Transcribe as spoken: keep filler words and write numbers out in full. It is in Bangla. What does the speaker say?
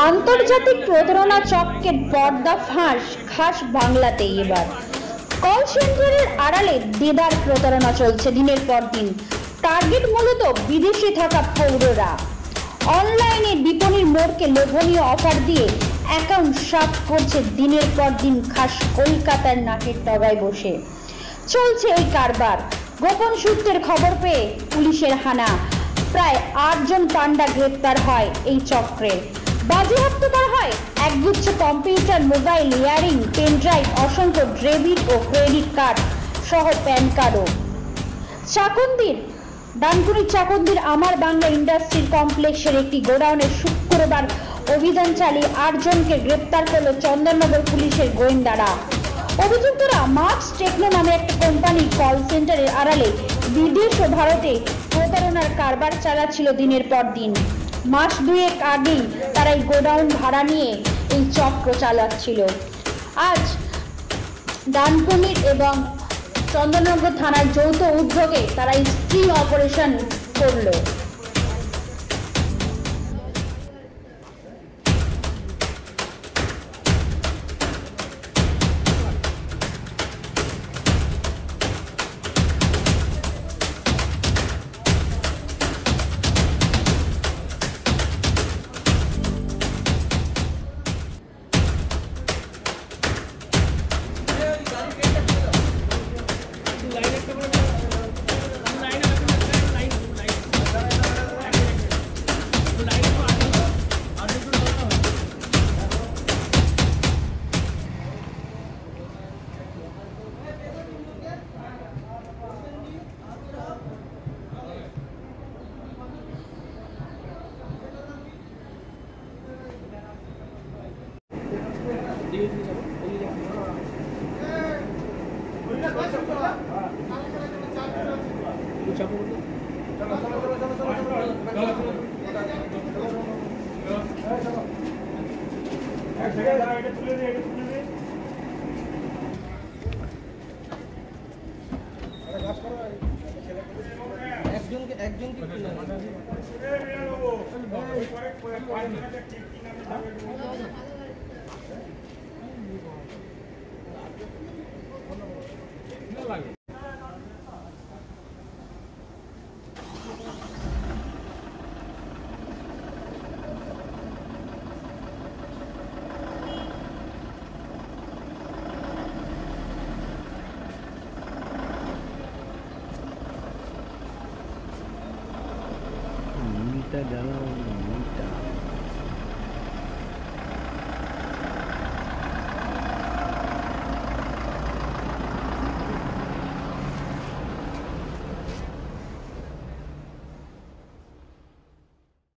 আন্তর্জাতিক প্রতারণা চক্রের পর্দা ফাঁস খাস বাংলাতেই। এবার কল সেন্টারের আড়ালে দেদার প্রতারণা চলছে দিনের পর দিন। টার্গেট মূলত বিদেশে থাকা পৌররা। অনলাইনে বিপণীর মোড়কে লোভনীয় অফার দিয়ে অ্যাকাউন্ট সাফ করছে দিনের পর দিন খাস কলকাতার নাকের ডগায় বসে চলছে এই কারবার। গোপন সূত্রের খবর পেয়ে পুলিশের হানা, প্রায় আটজন পান্ডা গ্রেপ্তার হয় এই চক্রে। বাজেয়াপ্ত করা হয় একগুচ্ছ computer, mobile, earring, pen drive, অসংখ্য ডেবিট ও ক্রেডিট কার্ড সহ প্যান কার্ডও। চাকন্দির দানকুনির চাকন্দির আমার বাংলা ইন্ডাস্ট্রির কমপ্লেক্সের একটি গোডাউনে শুক্রবার অভিযান চালিয়ে আটজনকে গ্রেপ্তার করল চন্দননগর পুলিশের গোয়েন্দারা। অভিযুক্তরা মার্কস টেকনো নামে একটা কোম্পানির কল সেন্টারের আড়ালে বিদেশ ও ভারতে প্রতারণার কারবার চালাচ্ছিল দিনের পর দিন। মাস দুয়েক আগেই তারা এই গোডাউন ভাড়া নিয়ে এই চক্র চালাচ্ছিল। আজ দানকুনির এবং চন্দননগর থানার যৌথ উদ্যোগে তারা এই স্ট্রিং অপারেশন করলো। Minta dalam minta